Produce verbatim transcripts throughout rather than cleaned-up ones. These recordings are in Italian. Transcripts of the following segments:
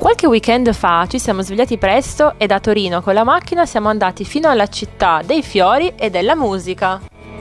Qualche weekend fa ci siamo svegliati presto e da Torino con la macchina siamo andati fino alla città dei fiori e della musica.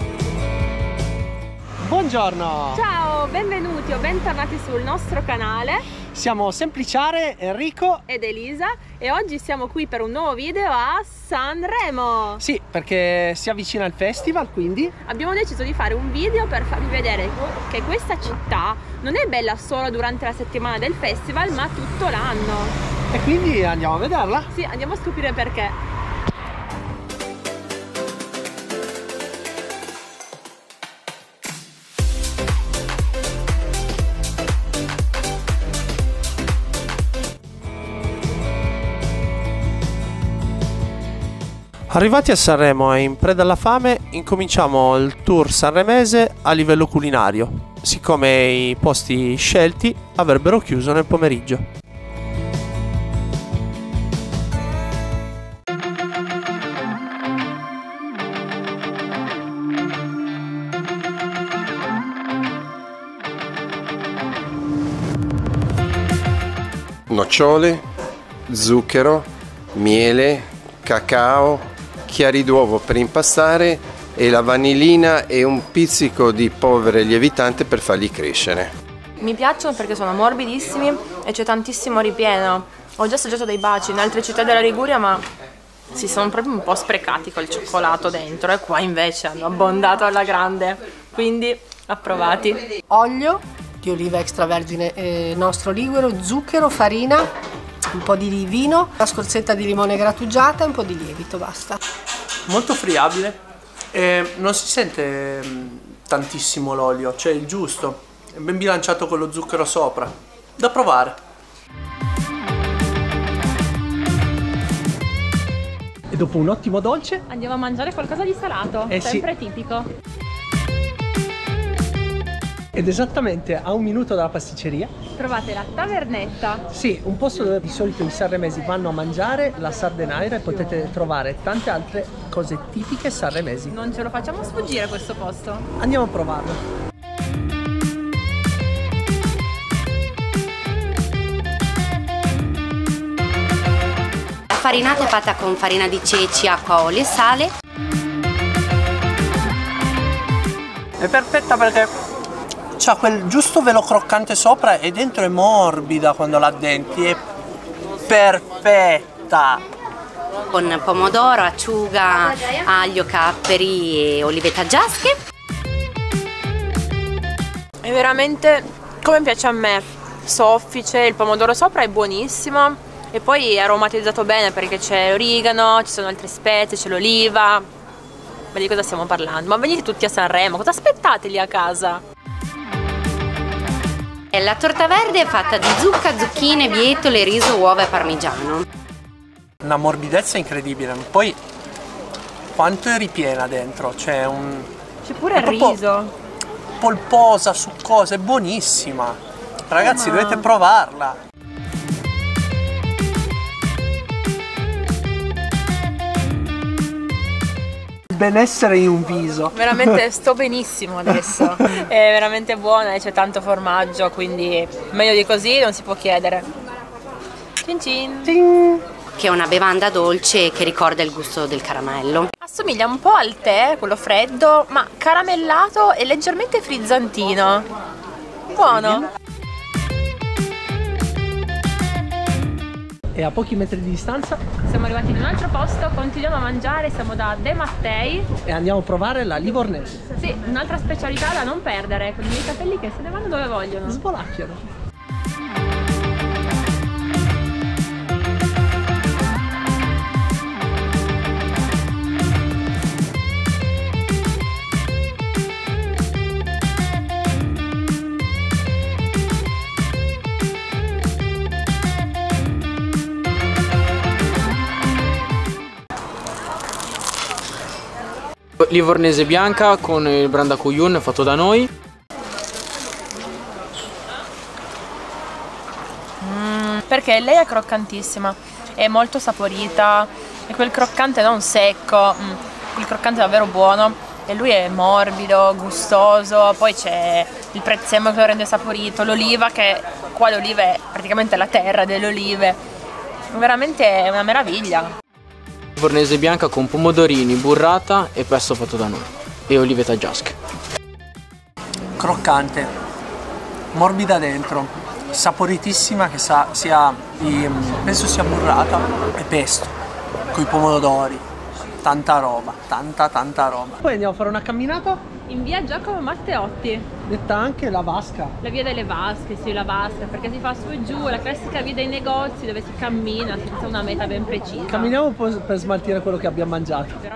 Buongiorno! Ciao, benvenuti o bentornati sul nostro canale. Siamo Sempliciare, Enrico ed Elisa e oggi siamo qui per un nuovo video a Sanremo. Sì, perché si avvicina il festival, quindi abbiamo deciso di fare un video per farvi vedere che questa città non è bella solo durante la settimana del festival, ma tutto l'anno. E quindi andiamo a vederla? Sì, andiamo a scoprire perché. Arrivati a Sanremo e in preda alla fame, incominciamo il tour sanremese a livello culinario, siccome i posti scelti avrebbero chiuso nel pomeriggio. Nocciole, zucchero, miele, cacao, chiari d'uovo per impastare e la vanillina e un pizzico di polvere lievitante per farli crescere. Mi piacciono perché sono morbidissimi e c'è tantissimo ripieno. Ho già assaggiato dei baci in altre città della Liguria, ma si sono proprio un po' sprecati col cioccolato dentro, e qua invece hanno abbondato alla grande, quindi approvati. Olio di oliva extravergine eh, nostro ligure, zucchero, farina, un po' di vino, una scorzetta di limone grattugiata e un po' di lievito, basta. Molto friabile e non si sente tantissimo l'olio, cioè il giusto, è ben bilanciato con lo zucchero sopra, da provare. E dopo un ottimo dolce andiamo a mangiare qualcosa di salato, eh sempre sì. tipico. Ed esattamente a un minuto dalla pasticceria trovate la Tavernetta. Sì, un posto dove di solito i sanremesi vanno a mangiare la sardenaira e potete trovare tante altre cose tipiche sanremesi. Non ce lo facciamo sfuggire questo posto. Andiamo a provarlo. La farinata è fatta con farina di ceci, acqua, olio e sale. È perfetta perché c'ha quel giusto velo croccante sopra e dentro è morbida quando la denti, è perfetta! Con pomodoro, acciuga, aglio, capperi e olive taggiasche. È veramente come piace a me, soffice, il pomodoro sopra è buonissimo e poi è aromatizzato bene perché c'è l'origano, ci sono altre spezie, c'è l'oliva. Ma di cosa stiamo parlando? Ma venite tutti a Sanremo, cosa aspettate lì a casa? La torta verde è fatta di zucca, zucchine, bietole, riso, uova e parmigiano. Una morbidezza incredibile, poi quanto è ripiena dentro, c'è un... C'è pure il riso. Polposa, succosa, è buonissima. Ragazzi, Ma... dovete provarla. Benessere in un viso. Veramente sto benissimo adesso. È veramente buona e c'è tanto formaggio, quindi meglio di così non si può chiedere. Cin cin. Cin. Che è una bevanda dolce che ricorda il gusto del caramello. Assomiglia un po' al tè, quello freddo, ma caramellato e leggermente frizzantino. Buono. E a pochi metri di distanza siamo arrivati in un altro posto, continuiamo a mangiare, siamo da De Mattei e andiamo a provare la livornese. Sì, un'altra specialità da non perdere, con i miei capelli che se ne vanno dove vogliono. Svolacchiano. Livornese bianca con il brandacuglione fatto da noi. Mm, perché lei è croccantissima, è molto saporita, è quel croccante non secco, mm, quel croccante davvero buono. E lui è morbido, gustoso, poi c'è il prezzemolo che lo rende saporito, l'oliva che qua le olive è praticamente la terra delle olive, veramente è una meraviglia. Fornese bianca con pomodorini, burrata e pesto fatto da noi e olive taggiasche. Croccante, morbida dentro, saporitissima, che sa sia di, penso sia burrata e pesto con i pomodori, tanta roba, tanta tanta roba. Poi andiamo a fare una camminata In via Giacomo Matteotti, detta anche la Vasca. la via delle Vasche, sì, la Vasca, perché si fa su e giù, la classica via dei negozi dove si cammina senza una meta ben precisa. Camminiamo un po' per smaltire quello che abbiamo mangiato. Però...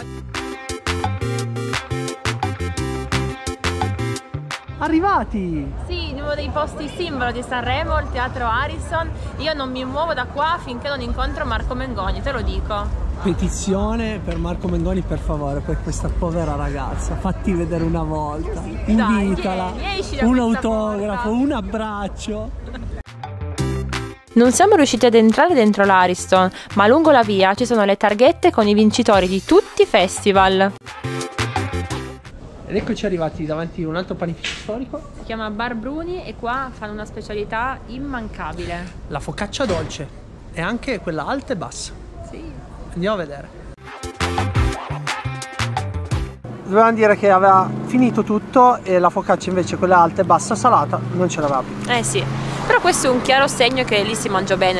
Arrivati! Sì, in uno dei posti simbolo di Sanremo, il teatro Harrison. Io non mi muovo da qua finché non incontro Marco Mengoni, te lo dico. Petizione per Marco Mengoni, per favore, per questa povera ragazza, fatti vedere una volta, invitala, Dai, vieni, esci da un questa autografo, porta. un abbraccio. Non siamo riusciti ad entrare dentro l'Ariston, ma lungo la via ci sono le targhette con i vincitori di tutti i festival. Ed eccoci arrivati davanti a un altro panificio storico, Si chiama Bar Bruni e qua fanno una specialità immancabile. la focaccia dolce e anche quella alta e bassa. Sì. Andiamo a vedere. Dovevamo dire che aveva finito tutto e la focaccia invece, quella alta e bassa salata, non ce l'aveva più. Eh sì, però questo è un chiaro segno che lì si mangia bene.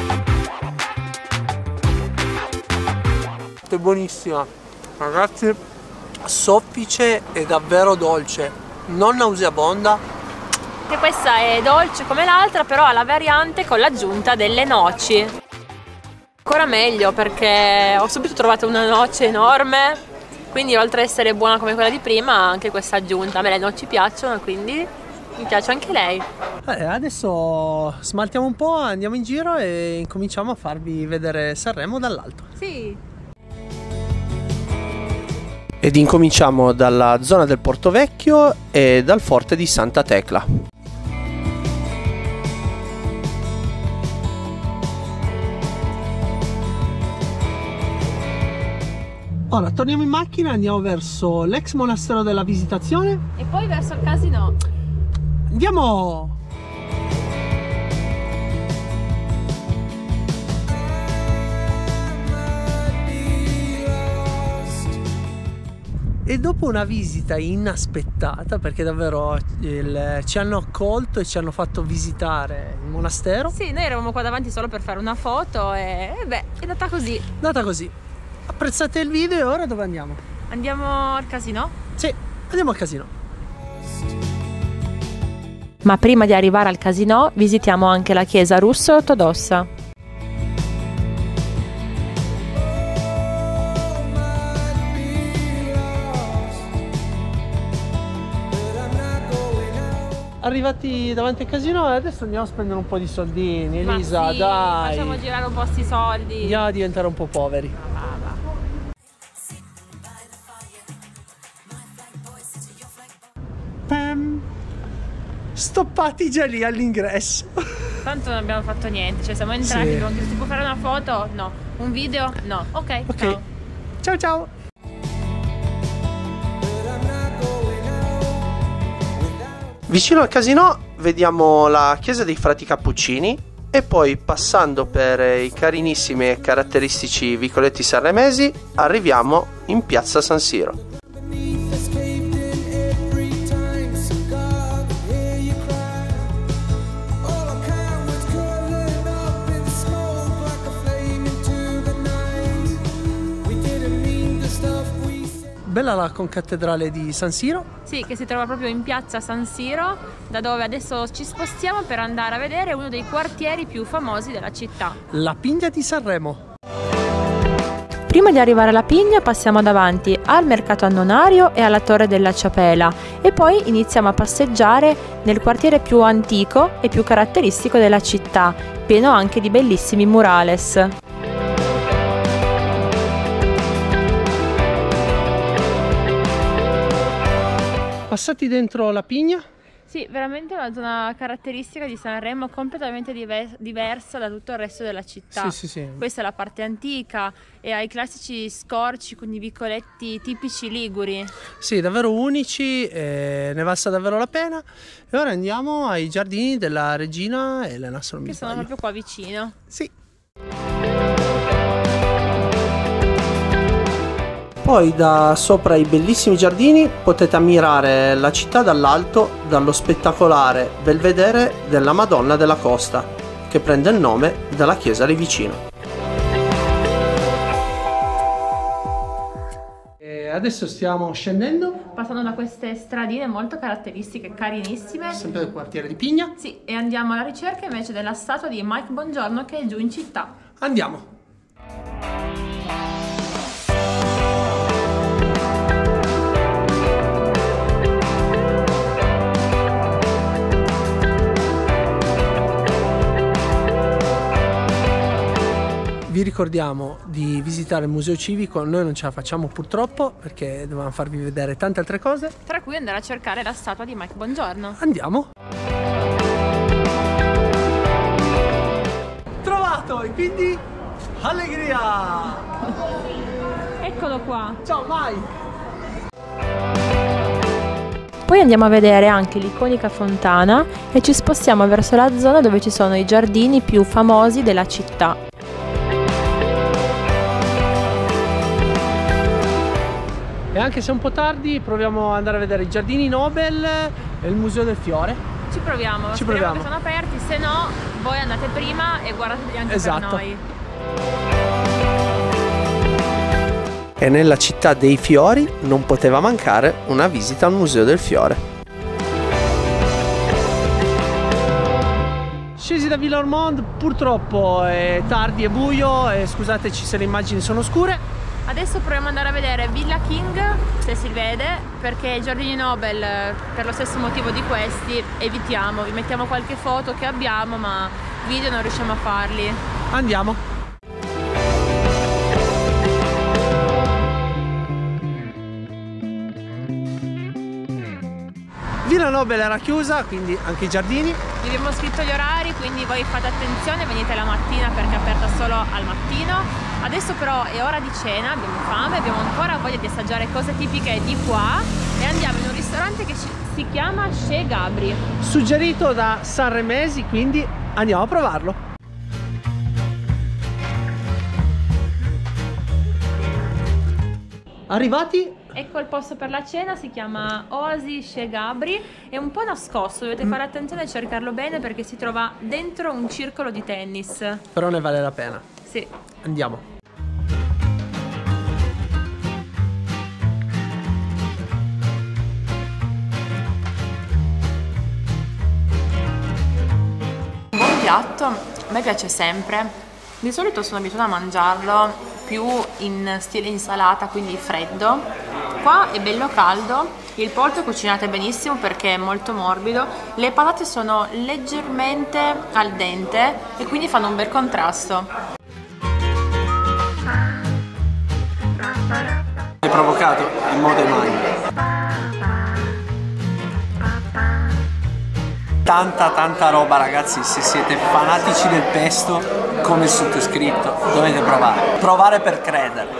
È buonissima, ragazzi, soffice e davvero dolce, non nauseabonda. E questa è dolce come l'altra, però ha la variante con l'aggiunta delle noci. Ancora meglio perché ho subito trovato una noce enorme, quindi oltre ad essere buona come quella di prima, anche questa aggiunta. A me le noci piacciono, quindi mi piace anche lei. Eh, adesso smaltiamo un po', andiamo in giro e incominciamo a farvi vedere Sanremo dall'alto. Sì. Ed incominciamo dalla zona del Porto Vecchio e dal forte di Santa Tecla. Ora torniamo in macchina e andiamo verso l'ex monastero della Visitazione. E poi verso il casino. Andiamo! E dopo una visita inaspettata, perché davvero il, ci hanno accolto e ci hanno fatto visitare il monastero, Sì, noi eravamo qua davanti solo per fare una foto e, e beh, è andata così. è andata così. Apprezzate il video e ora dove andiamo? Andiamo al casino? Sì, andiamo al casino. Ma prima di arrivare al casino visitiamo anche la chiesa russo-ortodossa. Arrivati davanti al casino e adesso andiamo a spendere un po' di soldini. Ma Elisa, sì, dai. facciamo girare un po' sti soldi. Andiamo a diventare un po' poveri. Va, va. Pam. Stoppati già lì all'ingresso. Tanto non abbiamo fatto niente, cioè siamo entrati, Sì. abbiamo chiesto, si può fare una foto? No. Un video? No. Ok, Ok. ciao. Ciao ciao. Vicino al casino vediamo la chiesa dei Frati Cappuccini e poi, passando per i carinissimi e caratteristici vicoletti sanremesi, arriviamo in piazza San Siro. Bella la concattedrale di San Siro. Sì, che si trova proprio in piazza San Siro, da dove adesso ci spostiamo per andare a vedere uno dei quartieri più famosi della città. La Pigna di Sanremo. Prima di arrivare alla Pigna passiamo davanti al mercato annonario e alla torre della Ciapela e poi iniziamo a passeggiare nel quartiere più antico e più caratteristico della città, pieno anche di bellissimi murales. Passati dentro la Pigna, Sì, veramente una zona caratteristica di Sanremo, completamente diver- diversa da tutto il resto della città. Sì, sì, sì. Questa è la parte antica e ha i classici scorci con i vicoletti tipici liguri. Sì, davvero unici, eh, ne valsa davvero la pena. E ora andiamo ai giardini della regina Elena, se non mi Che sono sbaglio. proprio qua vicino. Sì. Poi da sopra i bellissimi giardini potete ammirare la città dall'alto, dallo spettacolare belvedere della Madonna della Costa, che prende il nome dalla chiesa lì vicino. E adesso stiamo scendendo, Passando da queste stradine molto caratteristiche, carinissime. sempre del quartiere di Pigna. Sì, e andiamo alla ricerca invece della statua di Mike Bongiorno che è giù in città. Andiamo. Vi ricordiamo di visitare il museo civico, noi non ce la facciamo purtroppo perché dovevamo farvi vedere tante altre cose. Tra cui andare a cercare la statua di Mike Bongiorno. Andiamo! Trovato e quindi allegria! Eccolo qua. Ciao Mike! Poi andiamo a vedere anche l'iconica fontana e ci spostiamo verso la zona dove ci sono i giardini più famosi della città. E anche se è un po' tardi proviamo ad andare a vedere i giardini Nobel e il museo del fiore. Ci proviamo, Ci speriamo proviamo. che sono aperti, se no voi andate prima e guardateli anche Esatto. per noi. E nella città dei fiori non poteva mancare una visita al museo del fiore. Scesi da Villa Ormond, purtroppo è tardi e buio e scusateci se le immagini sono scure. Adesso proviamo ad andare a vedere Villa King, se si vede, perché i giardini Nobel, per lo stesso motivo di questi, evitiamo. Vi mettiamo qualche foto che abbiamo, ma video non riusciamo a farli. Andiamo. Villa Nobel era chiusa, quindi anche i giardini. Vi abbiamo scritto gli orari, quindi voi fate attenzione, venite la mattina perché è aperta solo al mattino. Adesso però è ora di cena, abbiamo fame, abbiamo ancora voglia di assaggiare cose tipiche di qua e andiamo in un ristorante che si chiama Chez Gabri. Suggerito da sanremesi, quindi andiamo a provarlo. Arrivati? Ecco il posto per la cena, si chiama Oasi Chez Gabri, è un po' nascosto, dovete fare attenzione a cercarlo bene perché si trova dentro un circolo di tennis. Però ne vale la pena. Sì. Andiamo. Un buon piatto, a me piace sempre. Di solito sono abituata a mangiarlo più in stile insalata, quindi freddo. Qua è bello caldo, il polpo è cucinato benissimo perché è molto morbido, le patate sono leggermente al dente e quindi fanno un bel contrasto. È provocato in modo mai. Tanta tanta roba ragazzi, se siete fanatici del pesto come il sottoscritto dovete provare. Provare per credere.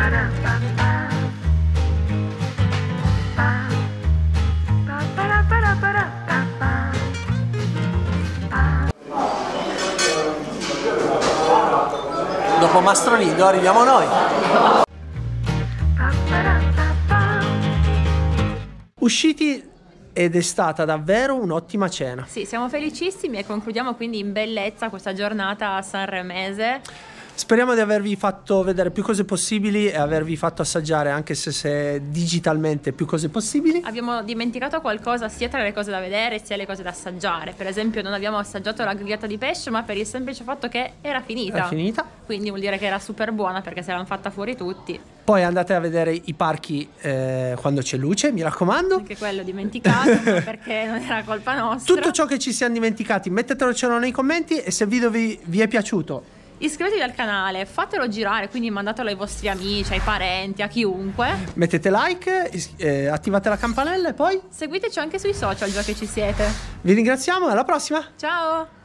Dopo Mastro Lindo arriviamo noi. Usciti ed è stata davvero un'ottima cena. Sì, siamo felicissimi e concludiamo quindi in bellezza questa giornata sanremese. Speriamo di avervi fatto vedere più cose possibili e avervi fatto assaggiare, anche se, se digitalmente, più cose possibili. Abbiamo dimenticato qualcosa sia tra le cose da vedere sia le cose da assaggiare. Per esempio non abbiamo assaggiato la grigliata di pesce, ma per il semplice fatto che era finita. Era finita. Quindi vuol dire che era super buona perché se l'hanno fatta fuori tutti. Poi andate a vedere i parchi eh, quando c'è luce, mi raccomando. Anche quello dimenticato perché non era colpa nostra. Tutto ciò che ci siamo dimenticati mettetelo nei commenti e se il video vi, vi è piaciuto Iscrivetevi al canale, fatelo girare, quindi mandatelo ai vostri amici, ai parenti, a chiunque. Mettete like, is- eh, attivate la campanella e poi Seguiteci anche sui social già che ci siete. vi ringraziamo e alla prossima! Ciao!